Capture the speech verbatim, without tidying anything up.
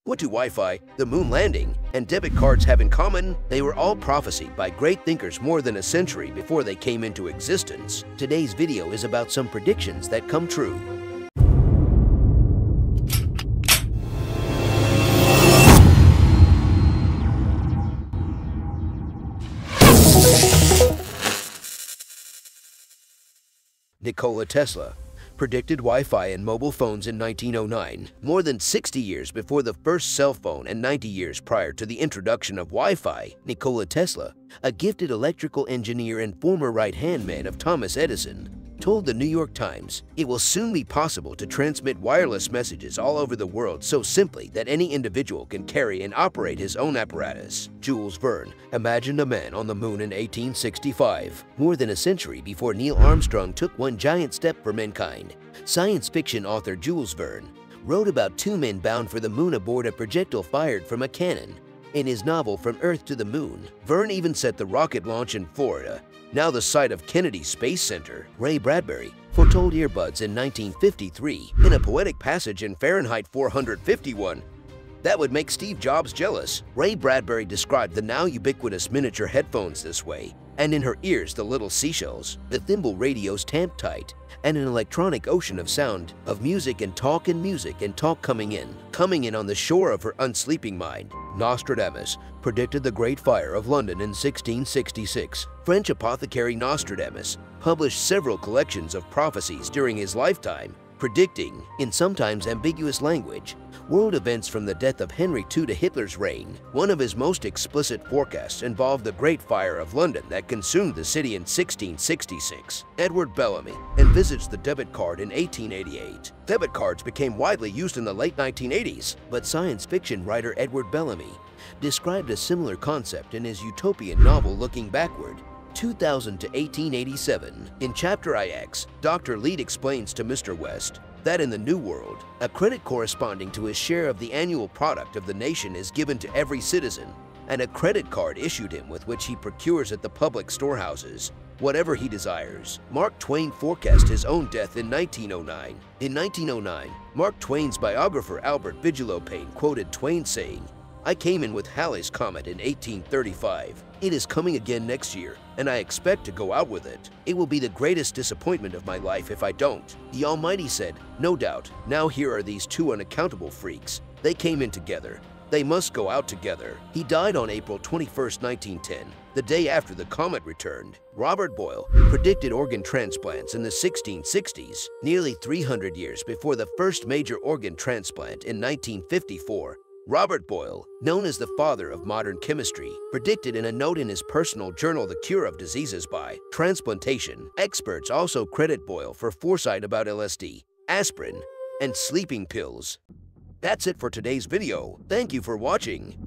What do Wi-Fi, the moon landing, and debit cards have in common? They were all prophesied by great thinkers more than a century before they came into existence. Today's video is about some predictions that come true. Nikola Tesla predicted Wi-Fi and mobile phones in nineteen oh nine, more than sixty years before the first cell phone and ninety years prior to the introduction of Wi-Fi. Nikola Tesla, a gifted electrical engineer and former right-hand man of Thomas Edison, told the New York Times, "It will soon be possible to transmit wireless messages all over the world so simply that any individual can carry and operate his own apparatus." Jules Verne imagined a man on the moon in eighteen sixty-five, more than a century before Neil Armstrong took one giant step for mankind. Science fiction author Jules Verne wrote about two men bound for the moon aboard a projectile fired from a cannon. In his novel From Earth to the Moon, Verne even set the rocket launch in Florida, now the site of Kennedy Space Center. Ray Bradbury foretold earbuds in nineteen fifty-three in a poetic passage in Fahrenheit four hundred fifty-one that would make Steve Jobs jealous. Ray Bradbury described the now ubiquitous miniature headphones this way, and in her ears the little seashells, the thimble radios tamped tight, and an electronic ocean of sound, of music and talk and music and talk coming in, coming in on the shore of her unsleeping mind. Nostradamus predicted the Great Fire of London in sixteen sixty-six. French apothecary Nostradamus published several collections of prophecies during his lifetime, predicting, in sometimes ambiguous language, world events from the death of Henry the Second to Hitler's reign. One of his most explicit forecasts involved the Great Fire of London that consumed the city in sixteen sixty-six. Edward Bellamy envisaged the debit card in eighteen eighty-eight. Debit cards became widely used in the late nineteen eighties, but science fiction writer Edward Bellamy described a similar concept in his utopian novel Looking Backward, two thousand to eighteen eighty-seven. In Chapter I X, Doctor Lead explains to Mister West that in the New World, a credit corresponding to his share of the annual product of the nation is given to every citizen, and a credit card issued him with which he procures at the public storehouses whatever he desires. Mark Twain forecast his own death in nineteen oh nine. In nineteen oh nine, Mark Twain's biographer Albert Bigelow Paine quoted Twain saying, "I came in with Halley's Comet in eighteen thirty-five. It is coming again next year, and I expect to go out with it. It will be the greatest disappointment of my life if I don't." The Almighty said, "No doubt, now here are these two unaccountable freaks. They came in together. They must go out together." He died on April twenty-first, nineteen ten, the day after the comet returned. Robert Boyle predicted organ transplants in the sixteen sixties, nearly three hundred years before the first major organ transplant in nineteen fifty-four. Robert Boyle, known as the father of modern chemistry, predicted in a note in his personal journal the cure of diseases by transplantation. Experts also credit Boyle for foresight about L S D, aspirin, and sleeping pills. That's it for today's video. Thank you for watching.